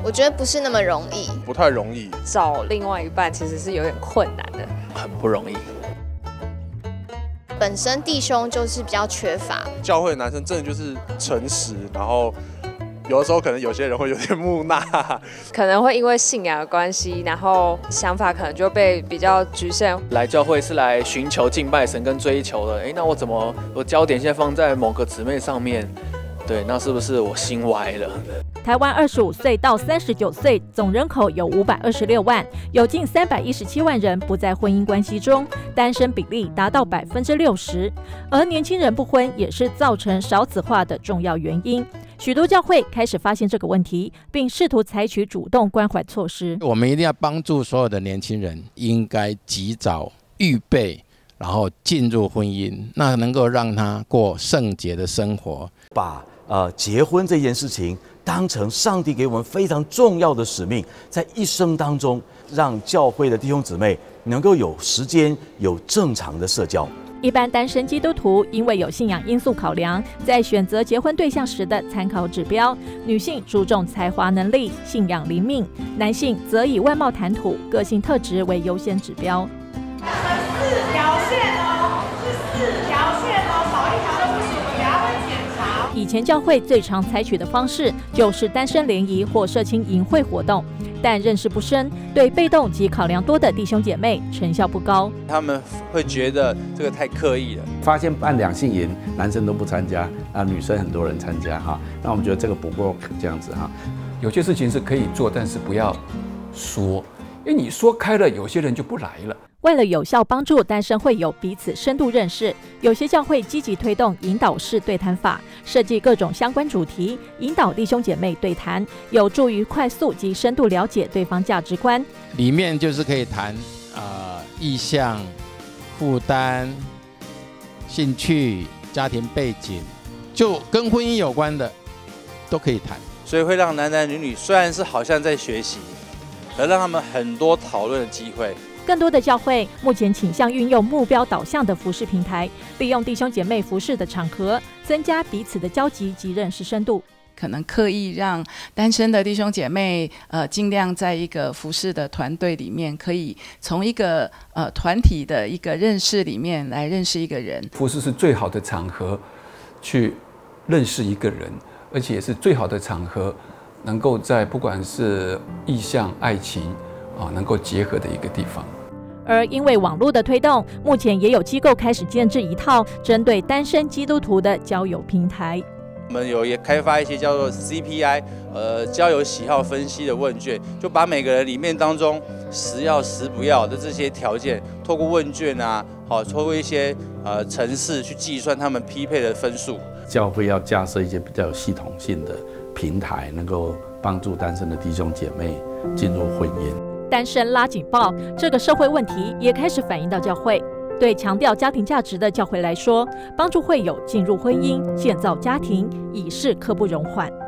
我觉得不是那么容易， 不太容易。 找另外一半其实是有点困难的， 很不容易。 本身弟兄就是比较缺乏。 教会的男生真的就是诚实，然后有的时候可能有些人会有点木讷， 可能会因为信仰的关系，然后想法可能就被比较局限。 来教会是来寻求敬拜神跟追求的，那我焦点现在放在某个姊妹上面，对，那是不是我心歪了？ 台湾25岁到39岁总人口有526万，有近317万人不在婚姻关系中，单身比例达到60%，而年轻人不婚也是造成少子化的重要原因。许多教会开始发现这个问题，并试图采取主动关怀措施。 我们一定要帮助所有的年轻人，应该及早预备，然后进入婚姻，那能够让他过圣洁的生活。 把结婚这件事情当成上帝给我们非常重要的使命，在一生当中，让教会的弟兄姊妹能够有时间有正常的社交。 一般单身基督徒因为有信仰因素考量，在选择结婚对象时的参考指标，女性注重才华能力、信仰灵命，男性则以外貌谈吐、个性特质为优先指标。 4条线哦，是4条线哦，少一条都不行，我们等下会检查。 以前教会最常采取的方式就是单身联谊或社青营会活动，但认识不深，对被动及考量多的弟兄姐妹成效不高。 他们会觉得这个太刻意了。 发现办两性营，男生都不参加，女生很多人参加哈。那我们觉得这个不够这样子哈。 有些事情是可以做，但是不要说，因为你说开了，有些人就不来了。 为了有效帮助单身会友彼此深度认识，有些教会积极推动引导式对谈法，设计各种相关主题，引导弟兄姐妹对谈，有助于快速及深度了解对方价值观。 里面就是可以谈意向、负担、兴趣、家庭背景，就跟婚姻有关的都可以谈。 所以会让男男女女虽然是好像在学习，而让他们很多讨论的机会。 更多的教会目前倾向运用目标导向的服事平台，利用弟兄姐妹服事的场合，增加彼此的交集及认识深度。 可能刻意让单身的弟兄姐妹尽量在一个服事的团队里面，可以从一个团体的一个认识里面来认识一个人。 服事是最好的场合去认识一个人，而且也是最好的场合能够在不管是意向、爱情能够结合的一个地方。 而因为网络的推动，目前也有机构开始建制一套针对单身基督徒的交友平台。 我们也开发一些叫做 CPI 交友喜好分析的问卷，就把每个人里面当中时要时不要的这些条件，透过问卷透过一些程式去计算他们匹配的分数。 教会要架设一些比较有系统性的平台，能够帮助单身的弟兄姐妹进入婚姻。 单身拉警报，这个社会问题也开始反映到教会。对强调家庭价值的教会来说，帮助会友进入婚姻、建造家庭，已是刻不容缓。